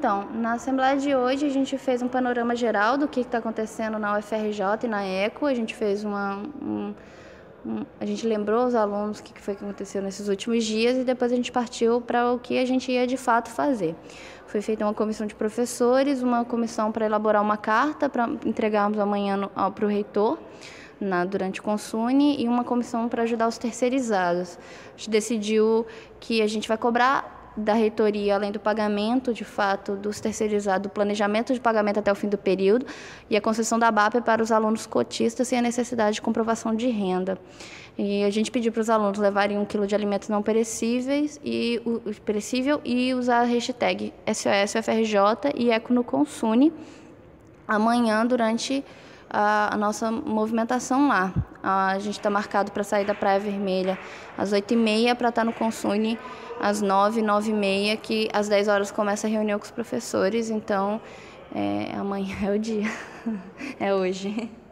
Então, na Assembleia de hoje a gente fez um panorama geral do que está acontecendo na UFRJ e na ECO. A gente fez a gente lembrou os alunos o que foi que aconteceu nesses últimos dias e depois a gente partiu para o que a gente ia de fato fazer. Foi feita uma comissão de professores, uma comissão para elaborar uma carta para entregarmos amanhã para o reitor durante o Consune e uma comissão para ajudar os terceirizados. A gente decidiu que a gente vai cobrar da reitoria, além do pagamento, de fato, dos terceirizados, do planejamento de pagamento até o fim do período e a concessão da BAPE para os alunos cotistas sem a necessidade de comprovação de renda. E a gente pediu para os alunos levarem 1 quilo de alimentos não perecíveis e usar a hashtag SOS UFRJ e Eco no Consune amanhã durante a nossa movimentação lá. A gente está marcado para sair da Praia Vermelha às 8h30 para estar no Consune às 9h, 9h30, que às 10 horas começa a reunião com os professores, então amanhã é o dia, é hoje.